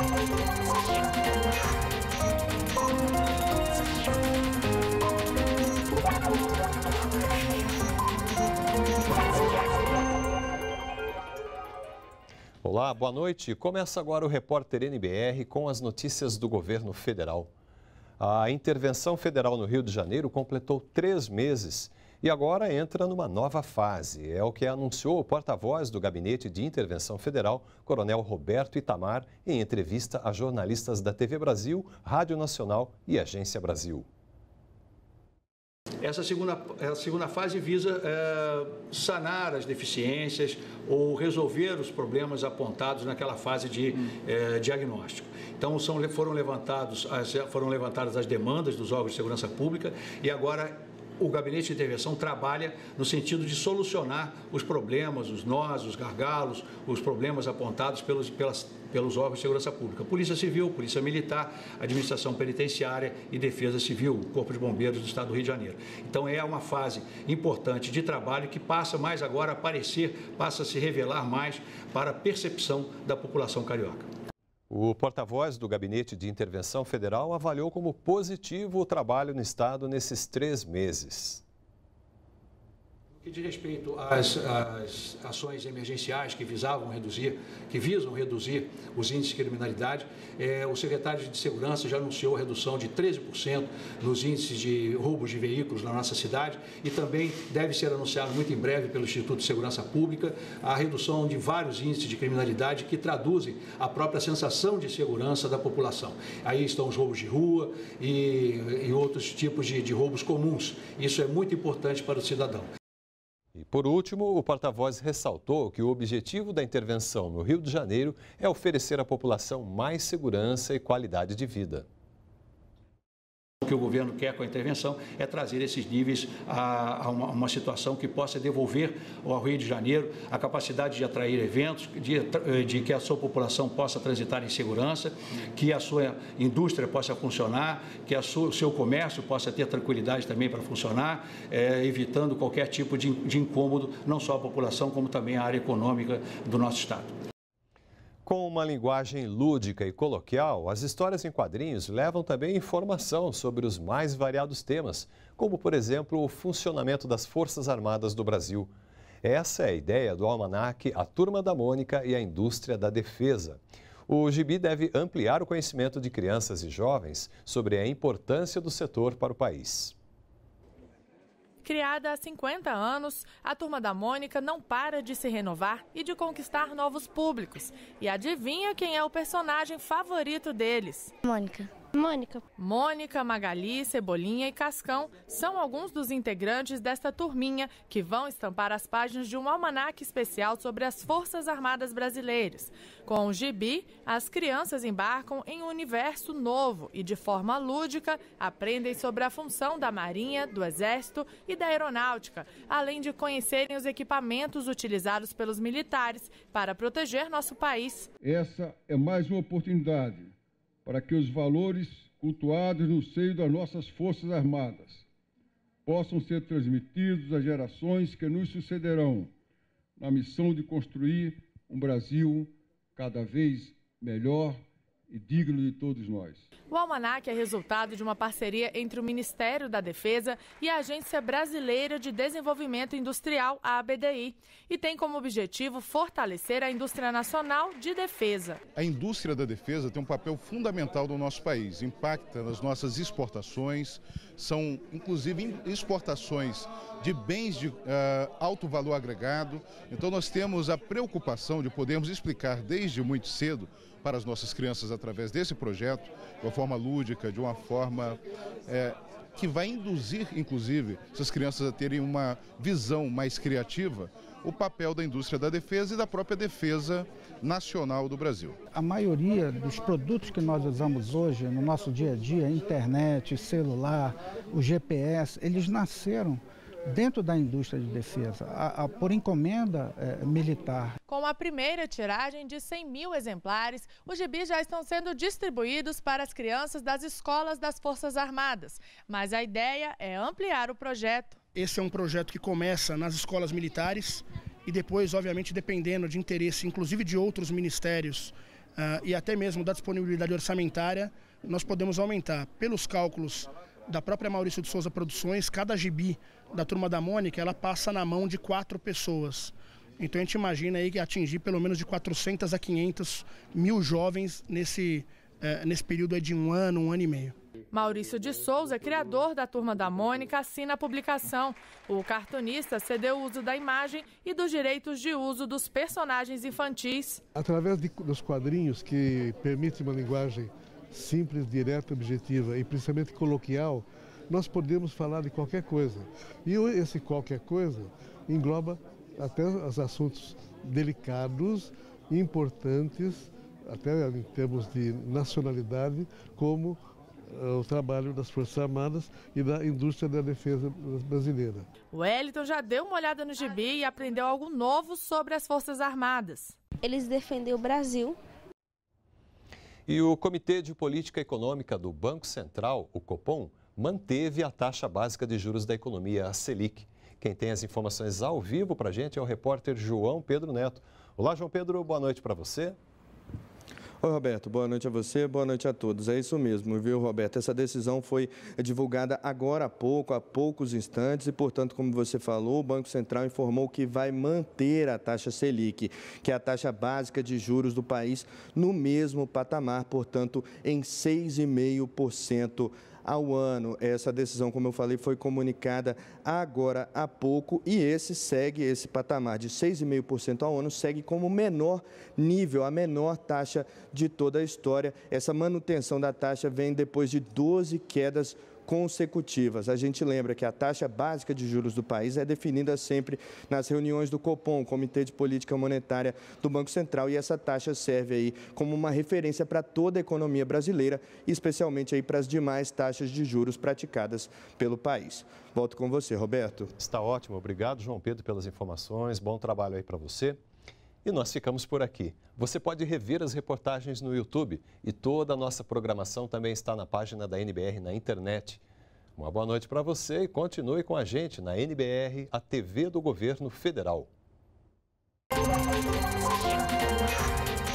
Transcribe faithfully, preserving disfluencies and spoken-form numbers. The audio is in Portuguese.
Olá, boa noite. Começa agora o Repórter N B R com as notícias do governo federal. A intervenção federal no Rio de Janeiro completou três meses e agora entra numa nova fase. É o que anunciou o porta-voz do Gabinete de Intervenção Federal, Coronel Roberto Itamar, em entrevista a jornalistas da T V Brasil, Rádio Nacional e Agência Brasil. Essa segunda, a segunda fase visa é, sanar as deficiências ou resolver os problemas apontados naquela fase de é, diagnóstico. Então, são, foram, levantados, as, foram levantadas as demandas dos órgãos de segurança pública e agora o Gabinete de Intervenção trabalha no sentido de solucionar os problemas, os nós, os gargalos, os problemas apontados pelos, pelas, pelos órgãos de segurança pública. Polícia Civil, Polícia Militar, Administração Penitenciária e Defesa Civil, Corpo de Bombeiros do Estado do Rio de Janeiro. Então é uma fase importante de trabalho que passa mais agora a aparecer, passa a se revelar mais para a percepção da população carioca. O porta-voz do Gabinete de Intervenção Federal avaliou como positivo o trabalho no Estado nesses três meses. No que diz respeito às, às ações emergenciais que visavam reduzir, que visam reduzir os índices de criminalidade, é, o secretário de Segurança já anunciou a redução de treze por cento nos índices de roubos de veículos na nossa cidade e também deve ser anunciado muito em breve pelo Instituto de Segurança Pública a redução de vários índices de criminalidade que traduzem a própria sensação de segurança da população. Aí estão os roubos de rua e, e outros tipos de, de roubos comuns. Isso é muito importante para o cidadão. E, por último, o porta-voz ressaltou que o objetivo da intervenção no Rio de Janeiro é oferecer à população mais segurança e qualidade de vida. O que o governo quer com a intervenção é trazer esses níveis a, a uma, uma situação que possa devolver ao Rio de Janeiro a capacidade de atrair eventos, de, de que a sua população possa transitar em segurança, que a sua indústria possa funcionar, que a sua, o seu comércio possa ter tranquilidade também para funcionar, é, evitando qualquer tipo de, de incômodo, não só a população, como também a área econômica do nosso estado. Com uma linguagem lúdica e coloquial, as histórias em quadrinhos levam também informação sobre os mais variados temas, como, por exemplo, o funcionamento das Forças Armadas do Brasil. Essa é a ideia do almanaque A Turma da Mônica e a Indústria da Defesa. O gibi deve ampliar o conhecimento de crianças e jovens sobre a importância do setor para o país. Criada há cinquenta anos, a Turma da Mônica não para de se renovar e de conquistar novos públicos. E adivinha quem é o personagem favorito deles? Mônica. Mônica. Mônica, Magali, Cebolinha e Cascão são alguns dos integrantes desta turminha que vão estampar as páginas de um almanaque especial sobre as Forças Armadas Brasileiras. Com o gibi, as crianças embarcam em um universo novo e, de forma lúdica, aprendem sobre a função da Marinha, do Exército e da Aeronáutica, além de conhecerem os equipamentos utilizados pelos militares para proteger nosso país. Essa é mais uma oportunidade para que os valores cultuados no seio das nossas Forças Armadas possam ser transmitidos às gerações que nos sucederão na missão de construir um Brasil cada vez melhor e digno de todos nós. O almanaque é resultado de uma parceria entre o Ministério da Defesa e a Agência Brasileira de Desenvolvimento Industrial, a A B D I, e tem como objetivo fortalecer a indústria nacional de defesa. A indústria da defesa tem um papel fundamental no nosso país, impacta nas nossas exportações, são inclusive exportações de bens de uh, alto valor agregado. Então nós temos a preocupação de podermos explicar desde muito cedo para as nossas crianças através desse projeto, de uma forma lúdica, de uma forma é, que vai induzir, inclusive, essas crianças a terem uma visão mais criativa, o papel da indústria da defesa e da própria defesa nacional do Brasil. A maioria dos produtos que nós usamos hoje no nosso dia a dia, internet, celular, o G P S, eles nasceram dentro da indústria de defesa, a, a, por encomenda é, militar. Com a primeira tiragem de cem mil exemplares, os gibis já estão sendo distribuídos para as crianças das escolas das Forças Armadas. Mas a ideia é ampliar o projeto. Esse é um projeto que começa nas escolas militares e depois, obviamente, dependendo de interesse, inclusive de outros ministérios e até mesmo da disponibilidade orçamentária, nós podemos aumentar. Pelos cálculos da própria Maurício de Souza Produções, cada gibi da Turma da Mônica, ela passa na mão de quatro pessoas. Então a gente imagina aí que atingir pelo menos de quatrocentos a quinhentos mil jovens nesse, eh, nesse período aí de um ano, um ano e meio. Maurício de Souza, criador da Turma da Mônica, assina a publicação. O cartunista cedeu o uso da imagem e dos direitos de uso dos personagens infantis. Através de, dos quadrinhos, que permitem uma linguagem simples, direta, objetiva e principalmente coloquial, nós podemos falar de qualquer coisa. E esse qualquer coisa engloba até os assuntos delicados, importantes, até em termos de nacionalidade, como o trabalho das Forças Armadas e da indústria da defesa brasileira. O Wellington já deu uma olhada no gibi e aprendeu algo novo sobre as Forças Armadas. Eles defendem o Brasil. E o Comitê de Política Econômica do Banco Central, o Copom, manteve a taxa básica de juros da economia, a Selic. Quem tem as informações ao vivo para a gente é o repórter João Pedro Neto. Olá, João Pedro, boa noite para você. Oi, Roberto, boa noite a você, boa noite a todos. É isso mesmo, viu, Roberto? Essa decisão foi divulgada agora há pouco, há poucos instantes, e, portanto, como você falou, o Banco Central informou que vai manter a taxa Selic, que é a taxa básica de juros do país, no mesmo patamar, portanto, em seis vírgula cinco por cento ao ano. Essa decisão, como eu falei, foi comunicada agora há pouco e esse segue, esse patamar de seis vírgula cinco por cento ao ano, segue como o menor nível, a menor taxa de toda a história. Essa manutenção da taxa vem depois de doze quedas consecutivas. A gente lembra que a taxa básica de juros do país é definida sempre nas reuniões do Copom, Comitê de Política Monetária do Banco Central, e essa taxa serve aí como uma referência para toda a economia brasileira, especialmente aí para as demais taxas de juros praticadas pelo país. Volto com você, Roberto. Está ótimo. Obrigado, João Pedro, pelas informações. Bom trabalho aí para você. E nós ficamos por aqui. Você pode rever as reportagens no YouTube e toda a nossa programação também está na página da N B R na internet. Uma boa noite para você e continue com a gente na N B R, a T V do Governo Federal.